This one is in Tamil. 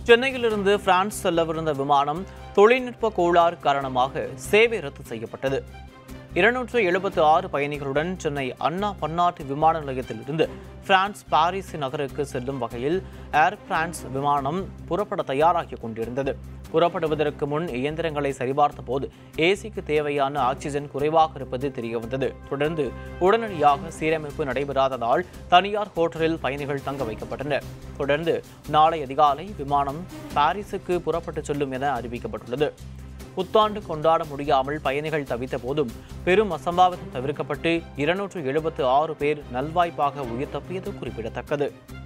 சென்னையிலிருந்து பிரான்ஸ் செல்லவிருந்த விமானம் தொழில்நுட்ப கோளாறு காரணமாக சேவை ரத்து செய்யப்பட்டது. 276 பயணிகளுடன் சென்னை அண்ணா பன்னாட்டு விமான நிலையத்திலிருந்து பிரான்ஸ் பாரிஸ் நகருக்கு செல்லும் வகையில் ஏர் பிரான்ஸ் விமானம் புறப்பட தயாராகிக் கொண்டிருந்தது. புறப்படுவதற்கு முன் இயந்திரங்களை சரிபார்த்த போது ஏசிக்கு தேவையான ஆக்சிஜன் குறைவாக இருப்பது தெரியவந்தது. தொடர்ந்து உடனடியாக சீரமைப்பு நடைபெறாததால் தனியார் ஹோட்டலில் பயணிகள் தங்க வைக்கப்பட்டனர். தொடர்ந்து நாளை அதிகாலை விமானம் பாரிஸுக்கு புறப்பட்டு செல்லும் என அறிவிக்கப்பட்டுள்ளது. புத்தாண்டு கொண்டாட முடியாமல் பயணிகள் தவித்த போதும் பெரும் அசம்பாவிதம் தவிர்க்கப்பட்டு 276 பேர் நல்வாய்ப்பாக உயிர் தப்பியது குறிப்பிடத்தக்கது.